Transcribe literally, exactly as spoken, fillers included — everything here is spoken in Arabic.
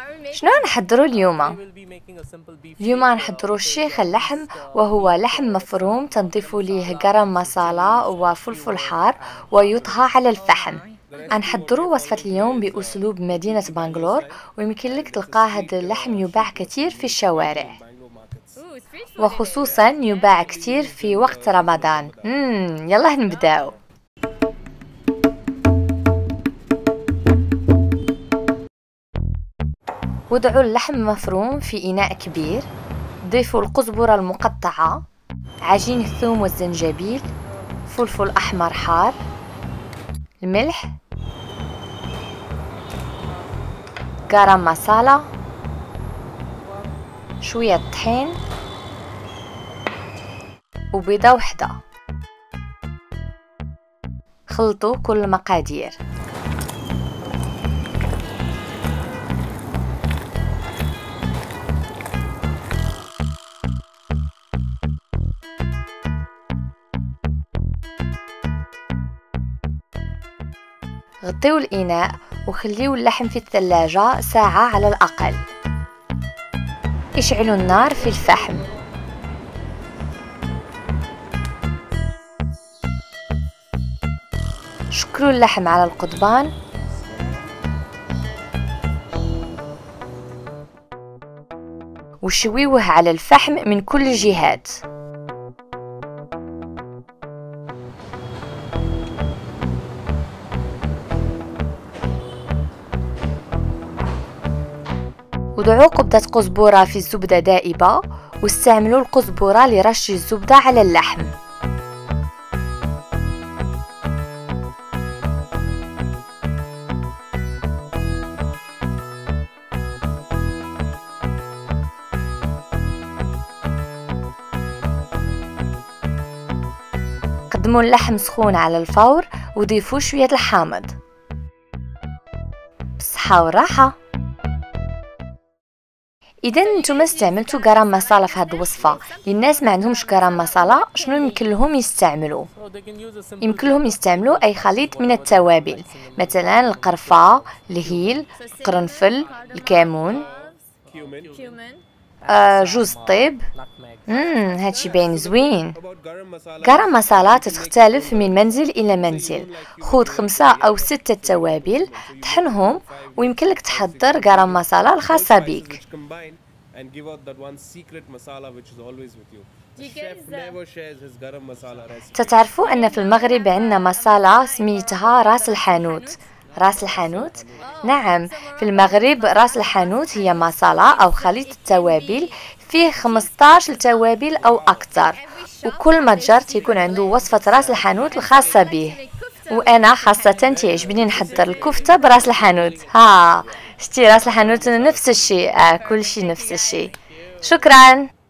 شنو نحضروا اليوم؟ اليوم نحضروا الشيخ اللحم، وهو لحم مفروم تنضيف ليه غرام مسالة وفلفل حار ويطهى على الفحم. نحضروا وصفة اليوم بأسلوب مدينة بنغلور، ويمكن لك تلقى هذا اللحم يباع كثير في الشوارع، وخصوصا يباع كثير في وقت رمضان. مم يلا نبداو. وضعوا اللحم المفروم في إناء كبير، ضيفوا القزبرة المقطعة، عجين الثوم والزنجبيل، فلفل أحمر حار، الملح، غرام مسالة، شوية طحين، وبيضة وحدة. خلطوا كل المقادير. غطيوا الإناء وخليوا اللحم في الثلاجة ساعة على الأقل. اشعلوا النار في الفحم. شكلوا اللحم على القضبان. وشويوه على الفحم من كل الجهات. وضعوا قبضة قزبرة في الزبدة دائبة، واستعملوا القزبرة لرش الزبدة على اللحم. قدموا اللحم سخون على الفور وضيفوا شوية الحامض. بالصحة والراحة. اذا نتوما استعملتوا غرام مسالة في هذه الوصفه، للناس ما عندهمش غرام مسالة شنو يمكن لهم يستعملوا؟ يمكن لهم يستعملوا اي خليط من التوابل، مثلا القرفه، الهيل، القرنفل، الكمون، آه جوز الطيب. امم هادشي باين زوين. غرام مسالة تختلف من منزل الى منزل. خذ خمسة او ستة توابل، طحنهم، ويمكن لك تحضر غرام مسالة الخاصة بيك. تتعرفوا ان في المغرب عندنا مسالة سميتها راس الحانوت. راس الحانوت؟ نعم، في المغرب راس الحانوت هي مسالة او خليط التوابل فيه خمسطاش توابل او اكثر، وكل متجر تيكون عنده وصفة راس الحانوت الخاصة به. وانا خاصة تعجبني نحضر الكفتة براس الحانوت. ها شتي راس الحانوت نفس الشيء، آه كل شيء نفس الشيء. شكرا.